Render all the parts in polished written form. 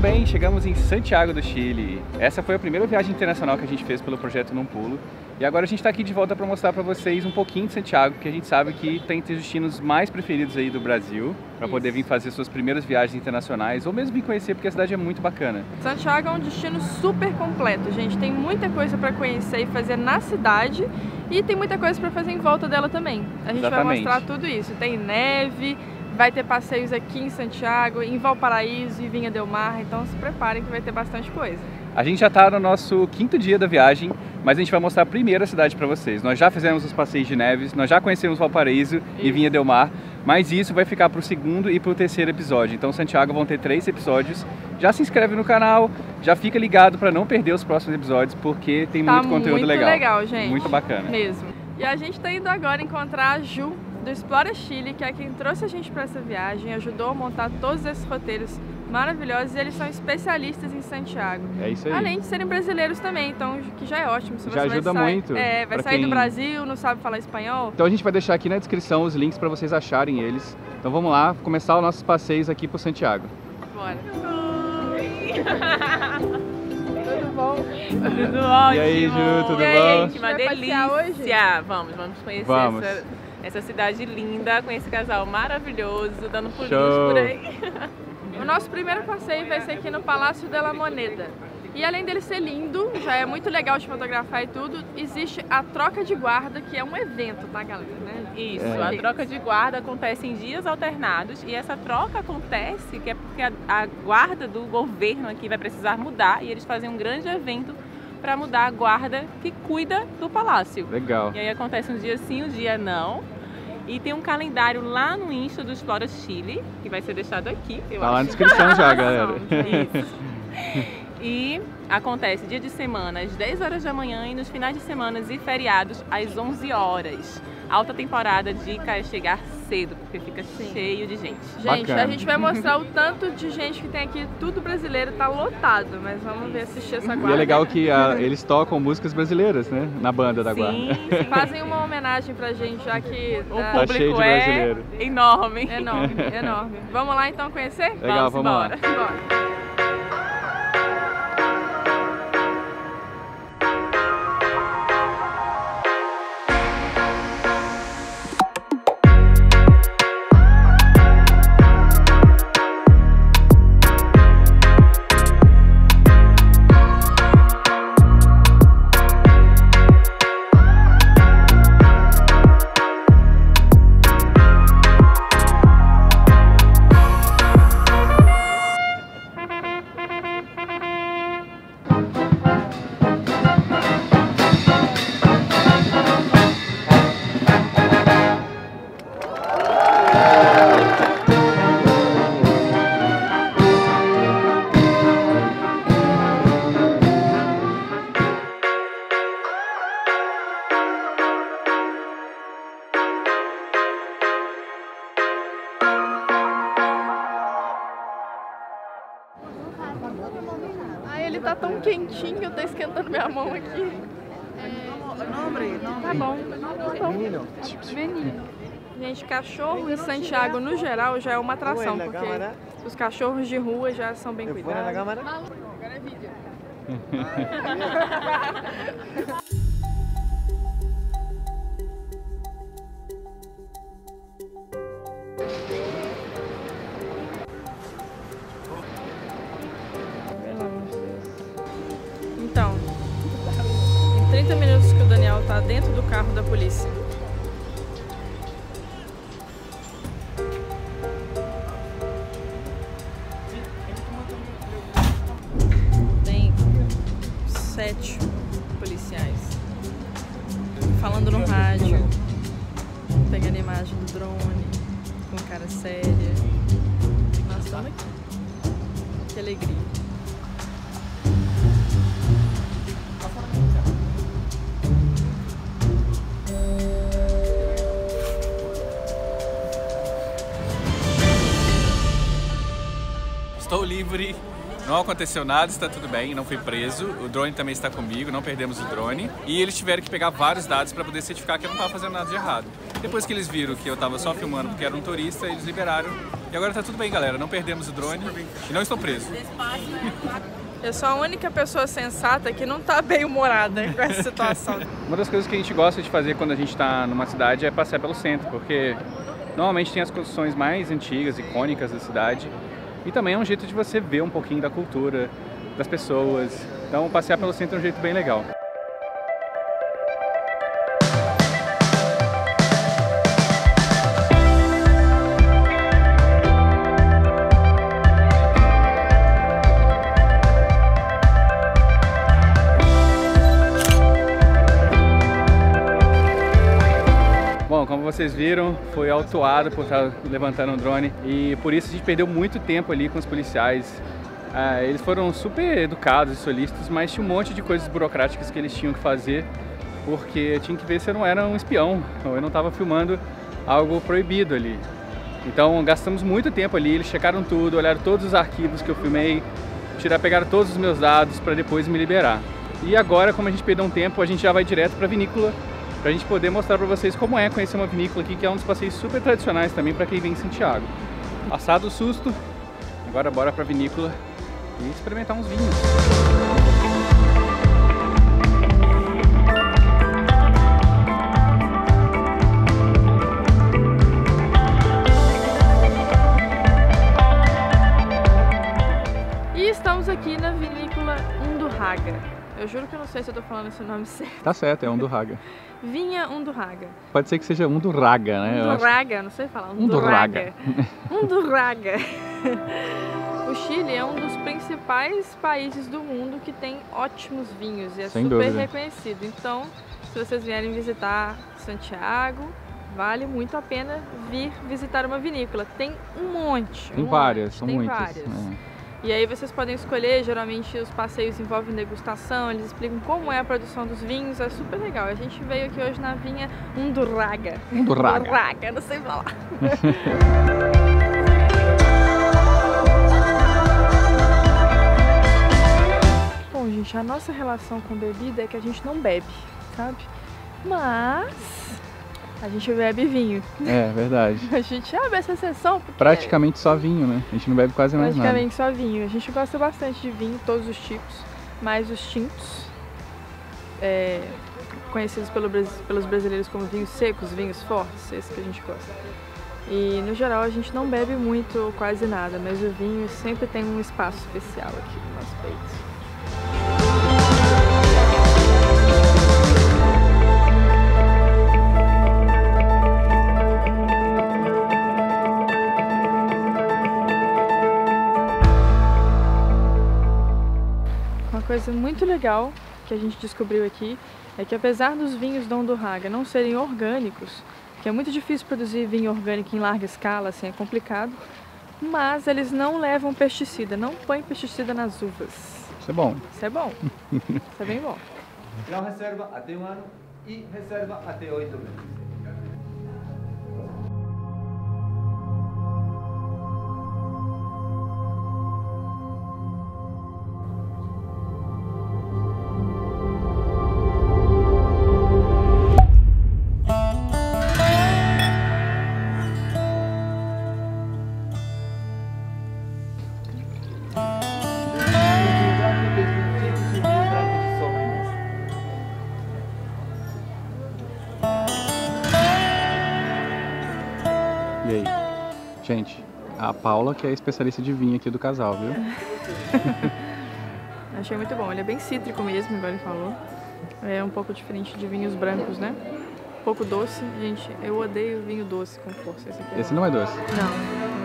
bem, chegamos em Santiago do Chile. Essa foi a primeira viagem internacional que a gente fez pelo projeto Num Pulo. E agora a gente está aqui de volta para mostrar para vocês um pouquinho de Santiago, que a gente sabe que tem entre os destinos mais preferidos aí do Brasil, para poder vir fazer suas primeiras viagens internacionais ou mesmo vir conhecer, porque a cidade é muito bacana. Santiago é um destino super completo, gente. Tem muita coisa para conhecer e fazer na cidade e tem muita coisa para fazer em volta dela também. A gente vai mostrar tudo isso. Tem neve, vai ter passeios aqui em Santiago, em Valparaíso e Viña del Mar, então se preparem que vai ter bastante coisa. A gente já está no nosso 5º dia da viagem, mas a gente vai mostrar primeiro a cidade para vocês. Nós já fizemos os passeios de neves, nós já conhecemos Valparaíso e Viña del Mar, mas isso vai ficar para o 2º e para o 3º episódio. Então Santiago vão ter 3 episódios. Já se inscreve no canal, já fica ligado para não perder os próximos episódios, porque tem muito conteúdo legal. Muito legal, gente. Muito bacana. Mesmo. E a gente está indo agora encontrar a Ju do Explora Chile, que é quem trouxe a gente para essa viagem, ajudou a montar todos esses roteiros maravilhosos, e eles são especialistas em Santiago. É isso aí. Além de serem brasileiros também, então que já é ótimo. Se você já ajuda muito. Vai sair do Brasil, não sabe falar espanhol. Então a gente vai deixar aqui na descrição os links para vocês acharem eles. Então vamos lá, começar os nossos passeios aqui por Santiago. Bora. Oi! Tudo bom? Tudo ótimo! E aí, Ju, tudo bom? E aí, gente, uma delícia! Hoje? Vamos conhecer essa cidade linda, com esse casal maravilhoso, dando pulinhos por aí. O nosso primeiro passeio vai ser aqui no Palácio de la Moneda. E além dele ser lindo, já é muito legal de fotografar e tudo, existe a troca de guarda, que é um evento, tá, galera? Isso, a troca de guarda acontece em dias alternados, e essa troca acontece que é porque a guarda do governo aqui vai precisar mudar, e eles fazem um grande evento para mudar a guarda que cuida do palácio. Legal. E aí acontece um dia sim, um dia não. E tem um calendário lá no Insta do Explora Chile, que vai ser deixado aqui, eu tá acho. Lá na descrição já, galera. Isso. E acontece dia de semana às 10 horas da manhã e nos finais de semana e feriados às 11 horas. Alta temporada, dica é chegar cedo, porque fica cheio de gente. Gente, a gente vai mostrar o tanto de gente que tem aqui, tudo brasileiro, tá lotado, mas vamos ver, assistir essa guarda. E é legal que eles tocam músicas brasileiras, né, na banda da guarda. Sim, fazem uma homenagem pra gente, já que o público é enorme. Enorme, enorme. Vamos lá então conhecer? Legal, vamos lá. Bora. Ele tá tão quentinho, eu tô esquentando minha mão aqui. Tá bom. Menino. Gente, cachorro em Santiago, no geral, já é uma atração, porque os cachorros de rua já são bem cuidados. Agora é vídeo. Então, em 30 minutos que o Daniel tá dentro do carro da polícia. Tem 7 policiais falando no rádio, pegando a imagem do drone, com cara séria. Nós estamos aqui. Que alegria. Estou livre. livre, não aconteceu nada, está tudo bem, não fui preso. O drone também está comigo, não perdemos o drone. E eles tiveram que pegar vários dados para poder certificar que eu não estava fazendo nada de errado. Depois que eles viram que eu estava só filmando porque era um turista, eles liberaram. E agora está tudo bem, galera, não perdemos o drone e não estou preso. Eu sou a única pessoa sensata que não tá bem humorada com essa situação. Uma das coisas que a gente gosta de fazer quando a gente está numa cidade é passear pelo centro, porque normalmente tem as construções mais antigas, icônicas da cidade, e também é um jeito de você ver um pouquinho da cultura, das pessoas. Então passear pelo centro é um jeito bem legal. Bom, como vocês viram, foi autuado por estar levantando um drone e por isso a gente perdeu muito tempo ali com os policiais. Eles foram super educados e solícitos, mas tinha um monte de coisas burocráticas que eles tinham que fazer porque tinha que ver se eu não era um espião ou eu não estava filmando algo proibido ali. Então gastamos muito tempo ali, eles checaram tudo, olharam todos os arquivos que eu filmei, pegaram todos os meus dados para depois me liberar. E agora, como a gente perdeu um tempo, a gente já vai direto para a vinícola, para a gente poder mostrar para vocês como é conhecer uma vinícola aqui, que é um dos passeios super tradicionais também para quem vem em Santiago. Passado o susto, agora bora para a vinícola e experimentar uns vinhos. E estamos aqui na vinícola Undurraga. Eu juro que eu não sei se eu tô falando esse nome certo. Tá certo, é Undurraga. Vinha Undurraga. Pode ser que seja Undurraga, né? Undurraga, não sei falar. Undurraga. Undurraga. O Chile é um dos principais países do mundo que tem ótimos vinhos e é super reconhecido. Então, se vocês vierem visitar Santiago, vale muito a pena vir visitar uma vinícola. Tem um monte. Tem várias, são muitas. Várias. E aí vocês podem escolher, geralmente os passeios envolvem degustação, eles explicam como é a produção dos vinhos, é super legal. A gente veio aqui hoje na vinha Undurraga. Undurraga, não sei falar. Bom, gente, a nossa relação com bebida é que a gente não bebe, sabe? Mas a gente bebe vinho. É, verdade. A gente abre essa sessão porque... Praticamente só vinho, né? A gente não bebe quase mais nada. Praticamente só vinho. A gente gosta bastante de vinho, todos os tipos, mais os tintos, conhecidos pelos brasileiros como vinhos secos, vinhos fortes, esse que a gente gosta. E no geral a gente não bebe muito ou quase nada, mas o vinho sempre tem um espaço especial aqui no nosso peito. Uma coisa muito legal que a gente descobriu aqui é que apesar dos vinhos da Undurraga não serem orgânicos, que é muito difícil produzir vinho orgânico em larga escala, assim, é complicado, mas eles não levam pesticida, não põem pesticida nas uvas. Isso é bom. Isso é bom. Isso é bem bom. Não reserva até 1 ano e reserva até 8 meses. E aí? Gente, a Paula que é a especialista de vinho aqui do casal, viu? Achei muito bom. Ele é bem cítrico mesmo, igual ele falou. É um pouco diferente de vinhos brancos, né? Um pouco doce. Gente, eu odeio vinho doce com força. Esse não é doce? Não.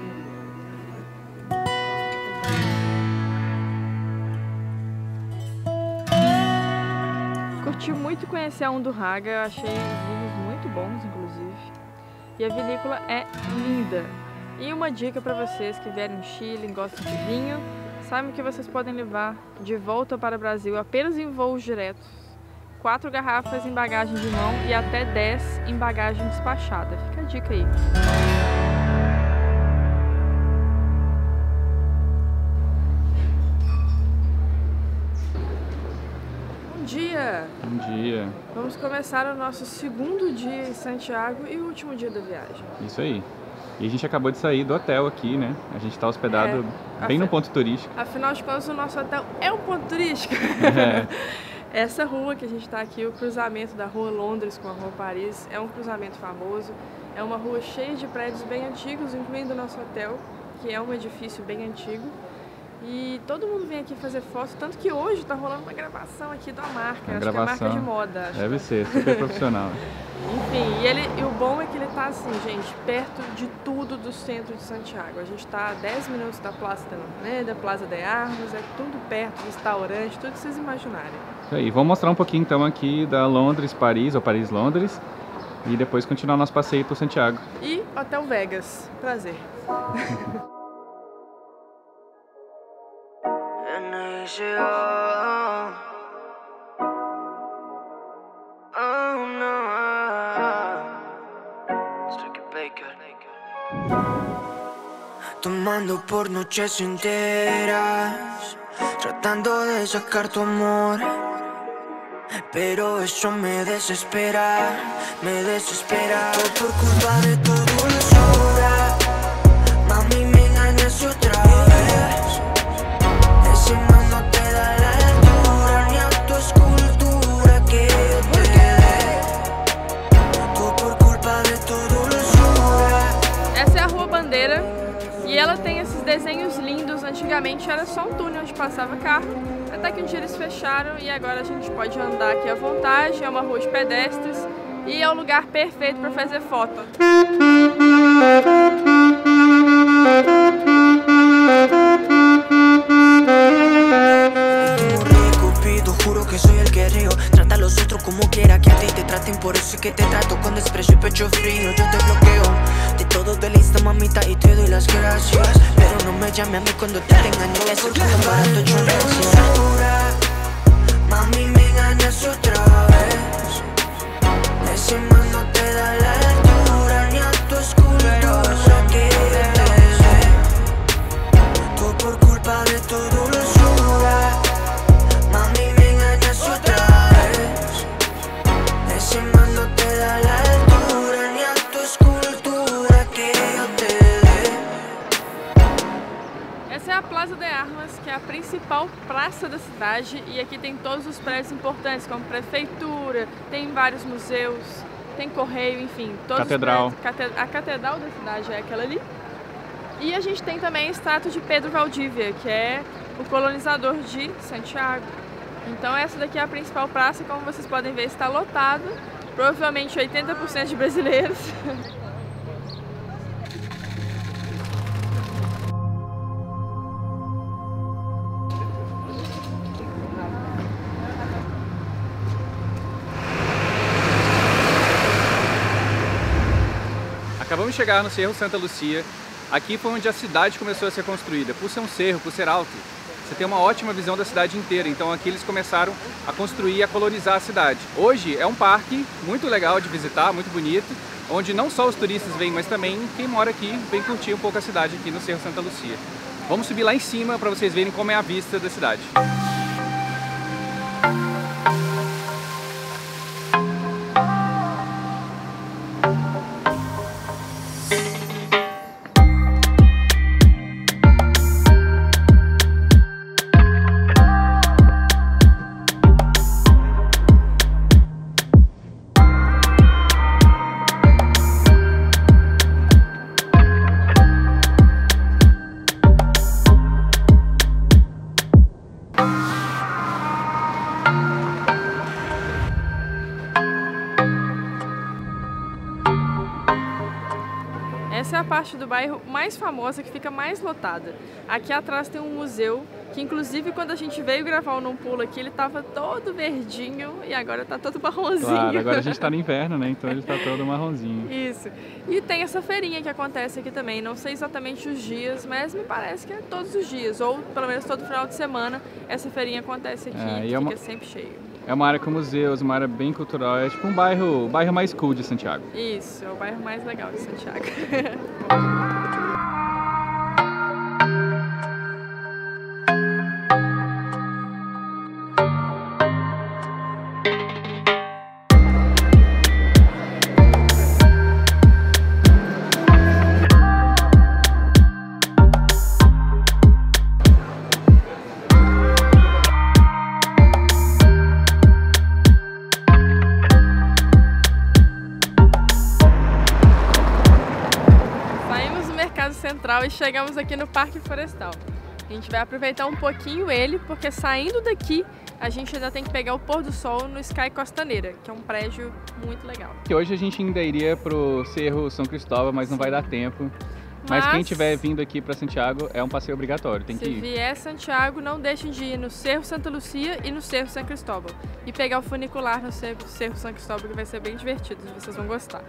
Curti muito conhecer a Undurraga, eu achei vinhos muito bons, inclusive. E a vinícola é linda. E uma dica para vocês que vierem no Chile e gostam de vinho, sabem que vocês podem levar de volta para o Brasil apenas em voos diretos. 4 garrafas em bagagem de mão e até 10 em bagagem despachada. Fica a dica aí. dia! Bom dia! Vamos começar o nosso segundo dia em Santiago e o último dia da viagem. Isso aí. E a gente acabou de sair do hotel aqui, né? A gente está hospedado bem no ponto turístico. Afinal de contas, o nosso hotel é um ponto turístico. Essa rua que a gente está aqui, o cruzamento da Rua Londres com a Rua Paris, é um cruzamento famoso. É uma rua cheia de prédios bem antigos, incluindo o nosso hotel, que é um edifício bem antigo. E todo mundo vem aqui fazer foto, tanto que hoje está rolando uma gravação aqui da marca, acho que é marca de moda. Deve ser, super profissional. Enfim, e o bom é que ele está assim, gente, perto de tudo do centro de Santiago. A gente está a 10 minutos da Praça da Alameda, Plaza de Armas, é tudo perto, restaurante, tudo que vocês imaginarem. Isso aí, vamos mostrar um pouquinho então aqui da Londres-Paris, ou Paris-Londres, e depois continuar nosso passeio por Santiago. E Hotel Vegas, prazer. Tomando por noches enteras, tratando de sacar tu amor, pero eso me desespera, todo por culpa de tu dulzura. Mami, me engañas otra vez. Ese man no te da la altura ni a tu escultura que yo te dé. Todo por culpa de tu dulzura. Essa é a Rua Bandeira e ela tem esses desenhos lindos. Antigamente era só um túnel onde passava carro, até que um dia eles fecharam e agora a gente pode andar aqui à vontade. É uma rua de pedestres e é o lugar perfeito para fazer foto. Trata a los otros como quiera que a ti te traten, por eso es que te trato con desprecio y pecho frío. Yo te bloqueo de todo de lista, mamita, y te doy las gracias, pero no me llame a mí cuando te engaño. Es el barato, yo mami, me engañas otra vez. Ese man no te da la altura ni a tu escultura que yo te dé. Todo por culpa de tu dulzura. Mami, me engañas otra vez. Ese man no te da la altura ni a tu escultura que yo te dé. Essa é a Plaza de Armas, que é a principal praça da cidade, e aqui tem todos os prédios importantes, como prefeitura, tem vários museus, tem correio, enfim, todos Catedral. Os prédios. A catedral da cidade é aquela ali. E a gente tem também a estátua de Pedro Valdívia, que é o colonizador de Santiago. Então essa daqui é a principal praça, como vocês podem ver, está lotado, provavelmente 80% de brasileiros. Acabamos de chegar no Cerro Santa Lucia. Aqui foi onde a cidade começou a ser construída. Por ser um cerro, por ser alto, você tem uma ótima visão da cidade inteira. Então aqui eles começaram a construir e a colonizar a cidade. Hoje é um parque muito legal de visitar, muito bonito, onde não só os turistas vêm, mas também quem mora aqui vem curtir um pouco a cidade aqui no Cerro Santa Lucia. Vamos subir lá em cima para vocês verem como é a vista da cidade. Essa é a parte do bairro mais famosa, que fica mais lotada. Aqui atrás tem um museu, que inclusive quando a gente veio gravar o Não Pula aqui, ele estava todo verdinho e agora está todo marronzinho. Claro, agora a gente está no inverno, né? Então ele está todo marronzinho. Isso. E tem essa feirinha que acontece aqui também. Não sei exatamente os dias, mas me parece que é todos os dias, ou pelo menos todo final de semana, essa feirinha acontece aqui, e fica sempre cheio. É uma área com museus, uma área bem cultural, é tipo um bairro mais cool de Santiago. Isso, é o bairro mais legal de Santiago. Pessoal, e chegamos aqui no Parque Florestal. A gente vai aproveitar um pouquinho ele, porque saindo daqui a gente ainda tem que pegar o pôr do sol no Sky Costaneira, que é um prédio muito legal. Que hoje a gente ainda iria pro Cerro São Cristóvão, mas não vai dar tempo. Mas quem estiver vindo aqui para Santiago é um passeio obrigatório, tem que ir. Se vier Santiago, não deixem de ir no Cerro Santa Lucia e no Cerro São Cristóvão. E pegar o funicular no Cerro São Cristóvão, que vai ser bem divertido, vocês vão gostar.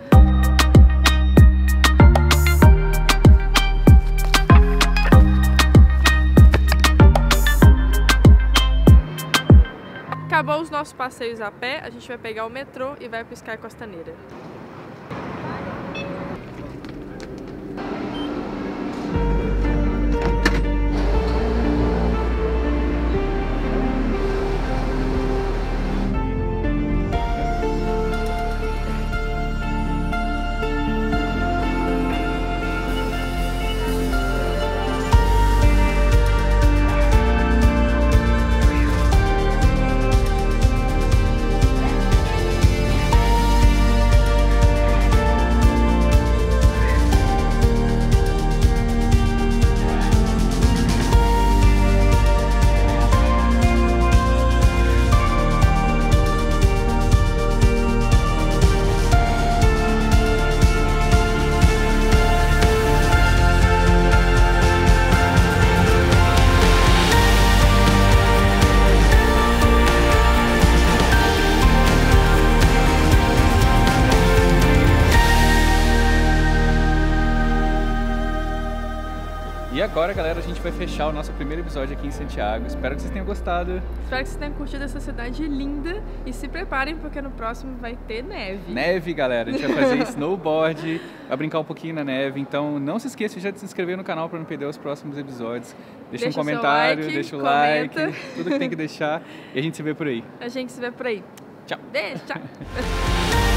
Acabou os nossos passeios a pé, a gente vai pegar o metrô e vai para o Sky Costaneira. E agora, galera, a gente vai fechar o nosso primeiro episódio aqui em Santiago. Espero que vocês tenham gostado. Espero que vocês tenham curtido essa cidade linda e se preparem porque no próximo vai ter neve. Neve, galera. A gente vai fazer snowboard, vai brincar um pouquinho na neve. Então não se esqueça de se inscrever no canal para não perder os próximos episódios. Deixa um comentário, deixa o like, tudo que tem que deixar e a gente se vê por aí. A gente se vê por aí. Tchau. Beijo, tchau.